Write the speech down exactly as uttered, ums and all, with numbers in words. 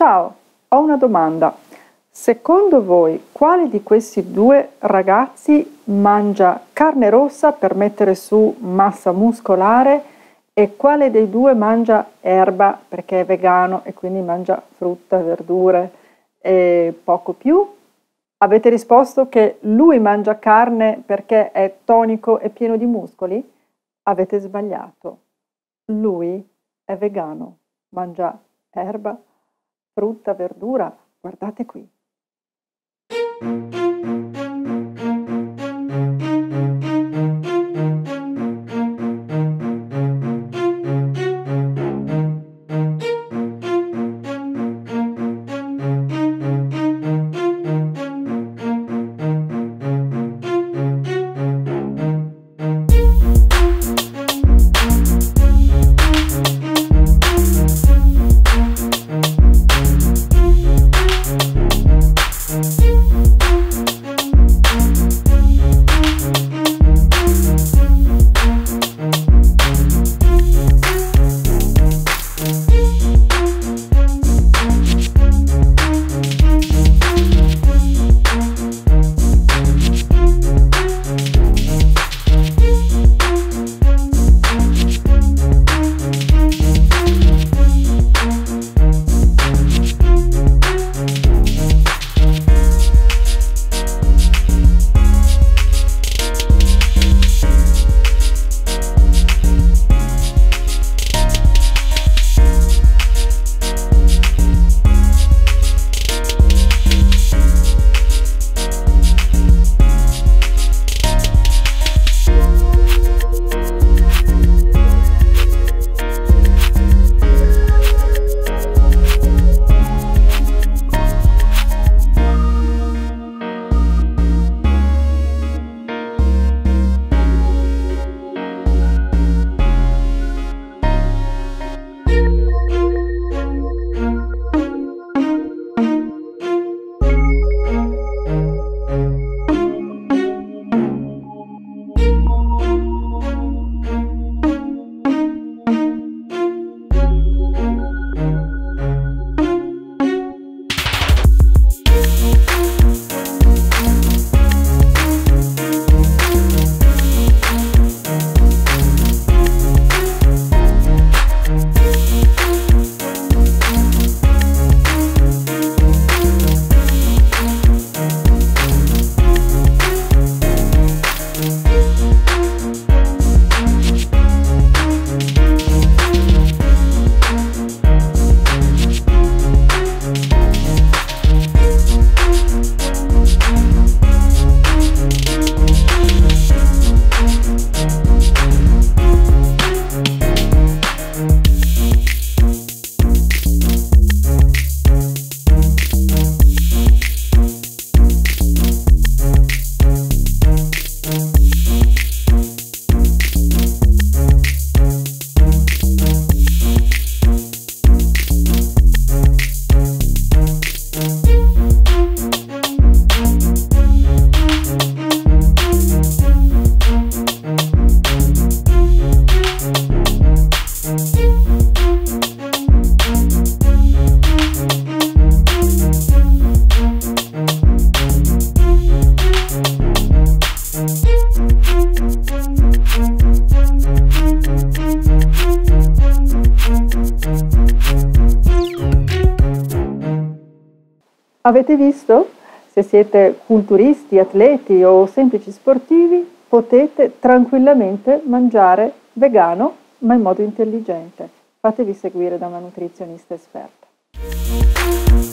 Ciao, ho una domanda. Secondo voi, quale di questi due ragazzi mangia carne rossa per mettere su massa muscolare e quale dei due mangia erba perché è vegano e quindi mangia frutta, verdure e poco più? Avete risposto che lui mangia carne perché è tonico e pieno di muscoli? Avete sbagliato. Lui è vegano, mangia erba, frutta, verdura. Guardate qui. Avete visto? Se siete culturisti, atleti o semplici sportivi, potete tranquillamente mangiare vegano, ma in modo intelligente. Fatevi seguire da una nutrizionista esperta.